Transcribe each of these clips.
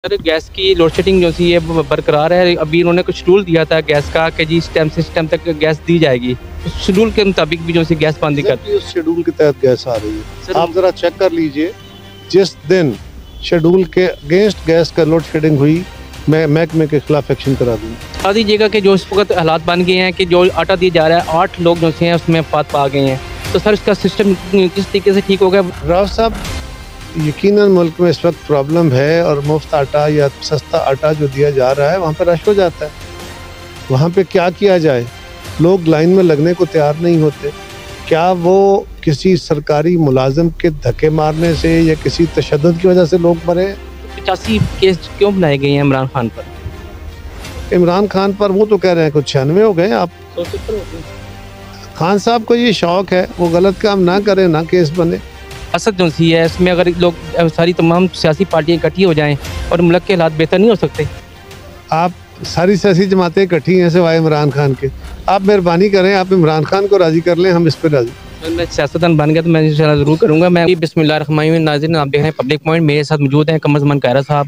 Sir gas की load shedding जो थी ये बरकरार है। अभी उन्होंने कुछ शेड्यूल दिया था गैस का कि जी इस टाइम से इस टाइम तक गैस दी जाएगी। उस शेड्यूल के मुताबिक भी जो सी गैस बंद कर उस शेड्यूल के तहत गैस आ रही है। सर आप जरा चेक कर लीजिए, जिस दिन शेड्यूल के अगेंस्ट गैस का लोड शेडिंग हुई, मैं महकमे के खिलाफ एक्शन करा दूंगा। बता दीजिएगा कि जो इस वक्त हालात बन गए हैं कि जो आटा दिया जा रहा है 8 लोग जो से हैं उसमें फात पा गए हैं, तो सर इसका सिस्टम किस तरीके से ठीक होगा? राव साहब, यकीनन मुल्क में इस वक्त प्रॉब्लम है और मुफ्त आटा या सस्ता आटा जो दिया जा रहा है वहाँ पर रश हो जाता है। वहाँ पे क्या किया जाए? लोग लाइन में लगने को तैयार नहीं होते। क्या वो किसी सरकारी मुलाजिम के धक्के मारने से या किसी तशद्दुद की वजह से लोग मरे? 85 केस क्यों बनाए गए हैं इमरान खान पर? इमरान खान पर वो तो कह रहे हैं कुछ 96 हो गए। आप खान साहब को ये शौक है, वो गलत काम ना करें, ना केस बने। असद जो सी है इसमें अगर लोग सारी तमाम सियासी पार्टियाँ इकट्ठी हो जाएं और मुल्क के हालात बेहतर नहीं हो सकते। आप सारी सियासी जमातें इकट्ठी हैं सिवाय इमरान खान के। आप मेहरबानी करें, आप इमरान खान को राज़ी कर लें, हम इस पर राज़ी। मैं सियासतदान बन गया तो मैं इंशाल्लाह ज़रूर करूँगा। मैं बिस्मिल्लाहिर्रहमानिर्रहीम। नाज़रीन, आप देख रहे हैं पब्लिक पॉइंट, मेरे साथ मौजूद हैं कमर ज़मान कायरा साहब।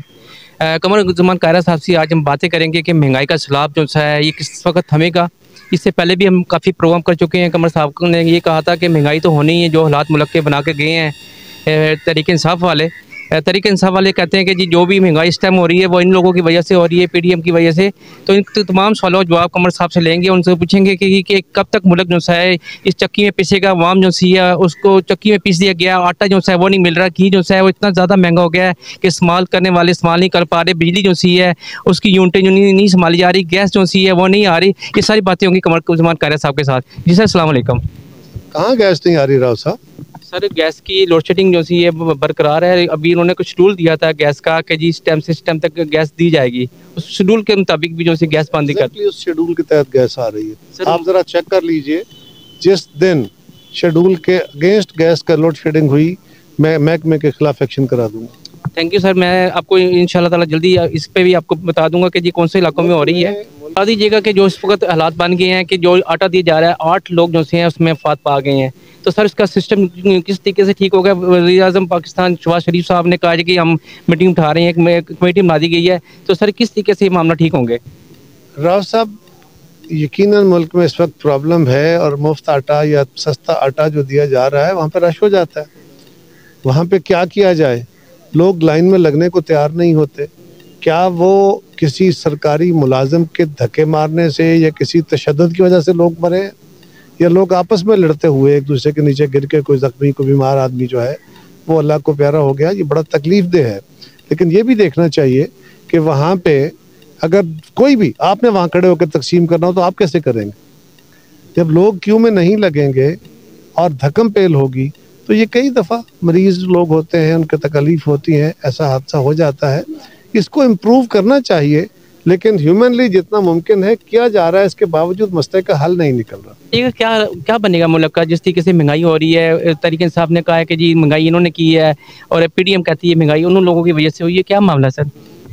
कमर ज़मान कायरा साहब से आज हम बातें करेंगे कि महंगाई का सैलाब जो है ये किस वक्त थमेगा। इससे पहले भी हम काफ़ी प्रोग्राम कर चुके हैं। कमर साहब ने ये कहा था कि महंगाई तो होनी ही है, जो हालात मुल्क के बना के गए हैं तहरीक इंसाफ वाले। तहरीक इंसाफ वाले कहते हैं कि जी जो भी महंगाई इस टाइम हो रही है वो इन लोगों की वजह से हो रही है, पीडीएम की वजह से। तो इन तमाम सवालों का जवाब कमर साहब से लेंगे, उनसे पूछेंगे कि कब तक मुल्क जो है इस चक्की में पीसेगा। वाम जो सी है उसको चक्की में पीस दिया गया, आटा जो है वो नहीं मिल रहा, घी जो है वो इतना ज़्यादा महंगा हो गया है कि इस्तेमाल करने वाले इस्तेमाल नहीं कर पा रहे। बिजली जो सी है उसकी यूनिटें जो नहीं संभाली जा रही, गैस जो सी है वो नहीं आ रही। ये सारी बातें होंगी कमर ज़मान कायरा साहब के साथ। जी सर, अस्सलाम वालेकुम। कहाँ गैस नहीं आ रही राव साहब? सर गैस की लोड शेडिंग जो सी ये बरकरार है। अभी उन्होंने कुछ शेड्यूल दिया था गैस का कि जी इस टाइम से इस टाइम तक गैस दी जाएगी। उस शेड्यूल के मुताबिक भी जो सी गैस बंद कर उस शेड्यूल के तहत गैस आ रही है। आप जरा चेक कर लीजिए, जिस दिन शेड्यूल के अगेंस्ट गैस का लोड शेडिंग हुई, मैं महकमे के खिलाफ एक्शन करा दूंगा। Thank you sir. मैं आपको इंशाल्लाह ताला जल्दी इस पे भी आपको बता दूंगा कि जी कौन से इलाकों में हो रही है। बता दीजिएगा कि जो इस वक्त हालात बन गए हैं कि जो आटा दिया जा रहा है 8 लोग जो से हैं उसमें फात पा गए हैं, तो सर इसका सिस्टम किस तरीके से ठीक होगा? वज़ीर-ए-आज़म पाकिस्तान शहबाज शरीफ साहब ने कहा है कि हम मीटिंग उठा रहे हैं, एक कमेटी बना दी गई है, तो सर किस तरीके से ये मामला ठीक होंगे? राव साहब, यकीनन मुल्क में इस वक्त प्रॉब्लम है और मुफ्त आटा या सस्ता आटा जो दिया जा रहा है वहाँ पर रश हो जाता है। वहाँ पे क्या किया जाए? लोग लाइन में लगने को तैयार नहीं होते। क्या वो किसी सरकारी मुलाजिम के धक्के मारने से या किसी तशद्दुद की वजह से लोग मरे, या लोग आपस में लड़ते हुए एक दूसरे के नीचे गिर के कोई जख्मी, कोई बीमार आदमी जो है वो अल्लाह को प्यारा हो गया? ये बड़ा तकलीफ देह है। लेकिन ये भी देखना चाहिए कि वहाँ पे अगर कोई भी आपने वहाँ खड़े होकर तकसीम करना हो तो आप कैसे करेंगे? जब लोग क्यों में नहीं लगेंगे और धक्कम पेल होगी, तो ये कई दफ़ा मरीज़ लोग होते हैं, उनके तकलीफ़ होती हैं, ऐसा हादसा हो जाता है। इसको इम्प्रूव करना चाहिए, लेकिन ह्यूमनली जितना मुमकिन है किया जा रहा है, इसके बावजूद मसले का हल नहीं निकल रहा। ये क्या क्या बनेगा मुल्क का जिस तरीके से महंगाई हो रही है? तहरीक इंसाफ ने कहा है कि जी महंगाई इन्होंने की है और पीडीएम कहती है महंगाई उन लोगों की वजह से हुई है। क्या मामला सर?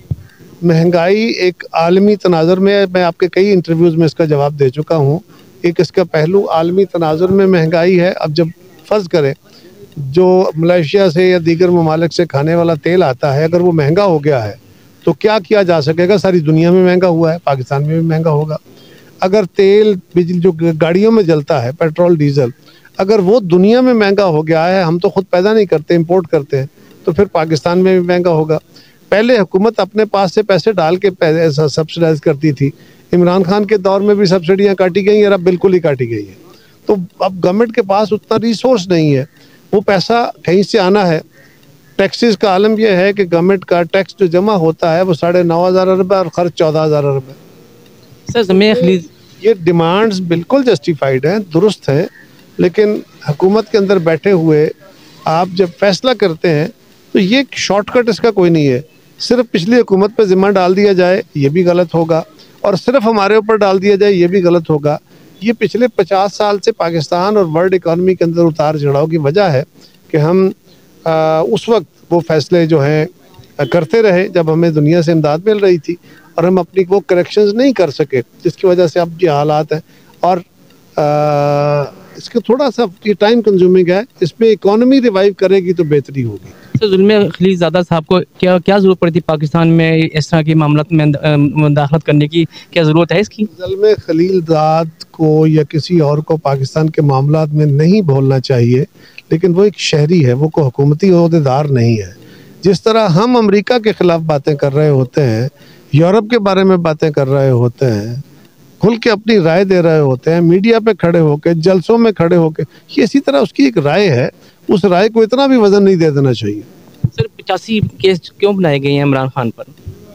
महंगाई एक आलमी तनाजुर में, मैं आपके कई इंटरव्यूज़ में इसका जवाब दे चुका हूँ। एक इसका पहलू आलमी तनाजुर में महंगाई है। अब जब फ़र्ज़ करें जो मलेशिया से या दीगर ममालिक से खाने वाला तेल आता है, अगर वो महंगा हो गया है तो क्या किया जा सकेगा? सारी दुनिया में महंगा हुआ है, पाकिस्तान में भी महंगा होगा। अगर तेल, बिजली जो गाड़ियों में जलता है, पेट्रोल डीजल, अगर वो दुनिया में महंगा हो गया है, हम तो खुद पैदा नहीं करते, इंपोर्ट करते हैं, तो फिर पाकिस्तान में भी महंगा होगा। पहले हुकूमत अपने पास से पैसे डाल के सब्सिडाइज करती थी। इमरान खान के दौर में भी सब्सिडियाँ काटी गई और अब बिल्कुल ही काटी गई है। तो अब गवर्नमेंट के पास उतना रिसोर्स नहीं है, वो पैसा कहीं से आना है। टैक्सेस का आलम यह है कि गवर्नमेंट का टैक्स जो जमा होता है वो 9,500 अरब है और खर्च 14,000 अरब है। सर ज़मीन खरीद ये डिमांड्स बिल्कुल जस्टिफाइड हैं, दुरुस्त हैं, लेकिन हुकूमत के अंदर बैठे हुए आप जब फैसला करते हैं तो ये शॉर्टकट इसका कोई नहीं है। सिर्फ पिछली हुकूमत पर ज़िम्मा डाल दिया जाए ये भी गलत होगा, और सिर्फ हमारे ऊपर डाल दिया जाए ये भी गलत होगा। ये पिछले 50 साल से पाकिस्तान और वर्ल्ड इकॉनमी के अंदर उतार चढ़ाव की वजह है कि हम उस वक्त वो फैसले जो हैं करते रहे जब हमें दुनिया से इमदाद मिल रही थी, और हम अपनी वो करेक्शंस नहीं कर सके, जिसकी वजह से अब ये हालात हैं। और इसका थोड़ा सा ये टाइम कंज्यूमिंग है, इसमें इकोनॉमी रिवाइव करेगी तो बेहतरी होगी। तो जुल्म खलीलज़ादा साहब को क्या क्या ज़रूरत पड़ी थी पाकिस्तान में इस तरह की मामला में मुदाखलत करने की, क्या ज़रूरत है इसकी? ज़ुल्म खलीलज़ाद को या किसी और को पाकिस्तान के मामलात में नहीं बोलना चाहिए, लेकिन वो एक शहरी है, वो कोई हुकूमती ओहदेदार नहीं है। जिस तरह हम अमेरिका के ख़िलाफ़ बातें कर रहे होते हैं, यूरोप के बारे में बातें कर रहे होते हैं, खुल के अपनी राय दे रहे होते हैं, मीडिया पे खड़े होकर, जलसों में खड़े होकर, ये इसी तरह उसकी एक राय है, उस राय को इतना भी वजन नहीं दे देना चाहिए। सर 85 केस क्यों बनाए गए हैं इमरान खान पर?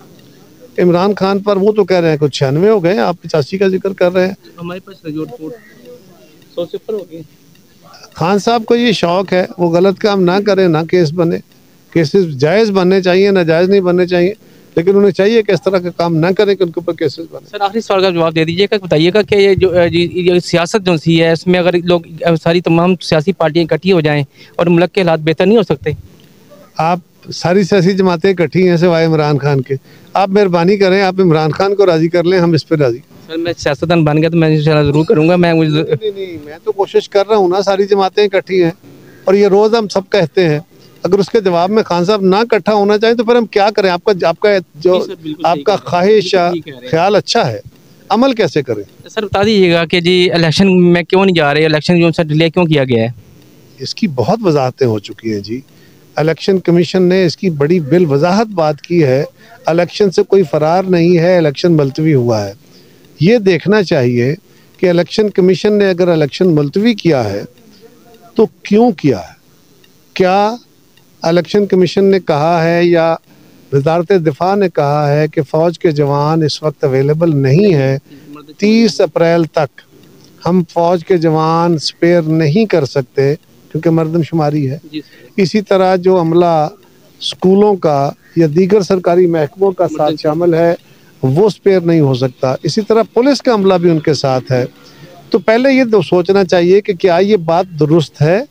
इमरान खान पर वो तो कह रहे हैं कुछ 96 हो गए, आप 85 का जिक्र कर रहे हैं। हमारे पास जो रिपोर्ट 100 से ऊपर हो गए। खान साहब को ये शौक है, वो गलत काम ना करें, ना केस बने। केसेस जायज़ बनने चाहिए, ना जायज़ नहीं बनने चाहिए, लेकिन उन्हें चाहिए कि इस तरह का काम ना करें कि उनके ऊपर केसेस बने। सर आखिरी सवाल का जवाब दे दीजिएगा, बताइएगा कि ये जो ये सियासत जो सी है इसमें अगर लोग सारी तमाम सियासी पार्टियां इकट्ठी हो जाएं और मुल्क के हालात बेहतर नहीं हो सकते? आप सारी सियासी जमातें इकट्ठी हैं सिवाय इमरान खान के, आप मेहरबानी करें, आप इमरान खान को राज़ी कर लें, हम इस पर राज़ी। सर मैं सियासतदान बन गया तो मैं इंशाल्लाह ज़रूर करूँगा। नहीं, मैं तो कोशिश कर रहा हूँ ना, सारी जमातें इकट्ठी हैं और ये रोज़ हम सब कहते हैं। अगर उसके जवाब में खान साहब ना इकट्ठा होना चाहिए तो फिर हम क्या करें? आपका जो आपका ख्वाहिश ख्याल अच्छा है, अमल कैसे करें? सर बता दीजिएगा कि जी इलेक्शन में क्यों नहीं जा रहे, इलेक्शन जो सा डिले क्यों किया गया है? इसकी बहुत वजाहतें हो चुकी हैं जी। इलेक्शन कमीशन ने इसकी बड़ी बिल वजाहत बात की है। इलेक्शन से कोई फरार नहीं है, इलेक्शन मुलतवी हुआ है। ये देखना चाहिए कि इलेक्शन कमीशन ने अगर इलेक्शन मुलतवी किया है तो क्यों किया है। क्या इलेक्शन कमीशन ने कहा है या वजारत दिफा ने कहा है कि फ़ौज के जवान इस वक्त अवेलेबल नहीं है, 30 अप्रैल तक हम फ़ौज के जवान स्पेयर नहीं कर सकते क्योंकि मरदमशुमारी है। इसी तरह जो अमला स्कूलों का या दीगर सरकारी महकमों का साथ शामिल है वो स्पेयर नहीं हो सकता। इसी तरह पुलिस का अमला भी उनके साथ है। तो पहले ये तो सोचना चाहिए कि क्या ये बात दुरुस्त है,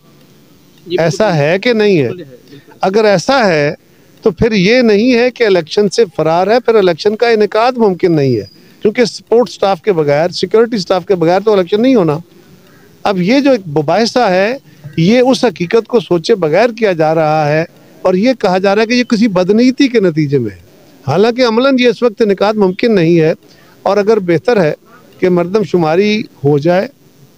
ऐसा है कि नहीं है। अगर ऐसा है तो फिर ये नहीं है कि इलेक्शन से फरार है, फिर इलेक्शन का इनेकाद मुमकिन नहीं है, क्योंकि सपोर्ट स्टाफ के बगैर, सिक्योरिटी स्टाफ के बगैर तो इलेक्शन नहीं होना। अब ये जो एक मुबाहिसा है ये उस हकीकत को सोचे बगैर किया जा रहा है और ये कहा जा रहा है कि ये किसी बदनीति के नतीजे में है। हालांकि अमलन ये इस वक्त इनेकाद मुमकिन नहीं है और अगर बेहतर है कि मरदमशुमारी हो जाए,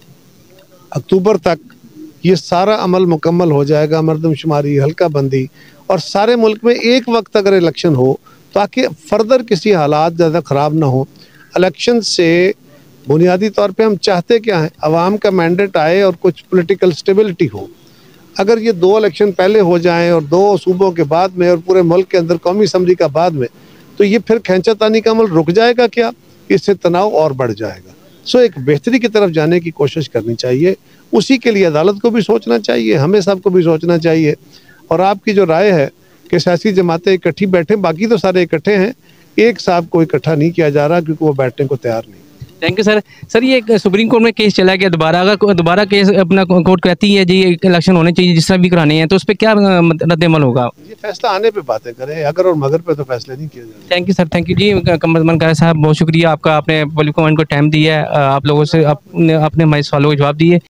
अक्टूबर तक ये सारा अमल मुकम्मल हो जाएगा, मरदमशुमारी, हल्का बंदी, और सारे मुल्क में एक वक्त अगर इलेक्शन हो ताकि फर्दर किसी हालात ज़्यादा ख़राब ना हो। इलेक्शन से बुनियादी तौर पे हम चाहते क्या हैं, अवाम का मैंडेट आए और कुछ पॉलिटिकल स्टेबिलिटी हो। अगर ये 2 इलेक्शन पहले हो जाएं और 2 सूबों के बाद में और पूरे मुल्क के अंदर कौमी असम्बली का बाद में, तो ये फिर खींचातानी का अमल रुक जाएगा क्या? इससे तनाव और बढ़ जाएगा। सो एक बेहतरी की तरफ जाने की कोशिश करनी चाहिए। उसी के लिए अदालत को भी सोचना चाहिए, हमें सबको भी सोचना चाहिए। और आपकी जो राय है कि सियासी जमातें इकट्ठी बैठे, बाकी तो सारे इकट्ठे हैं, एक साहब को इकट्ठा नहीं किया जा रहा क्योंकि वो बैठने को तैयार नहीं। Thank you sir. सर ये सुप्रीम कोर्ट में केस चला गया दोबारा, अगर दोबारा केस अपना कोर्ट कहती है जी इलेक्शन होने चाहिए जिस तरह भी कराने हैं, तो उस पर क्या रद्द-ए-अमल होगा? ये फैसला आने पे बातें करें, अगर और मगर पे तो फैसले नहीं किए जाते। Thank you sir, thank you ji. Qamarzaman Qaid साहब बहुत शुक्रिया आपका, आपने पब्लिक कमेंट को टाइम दिया है, आप लोगों से आपने हमारे सवालों के जवाब दिए।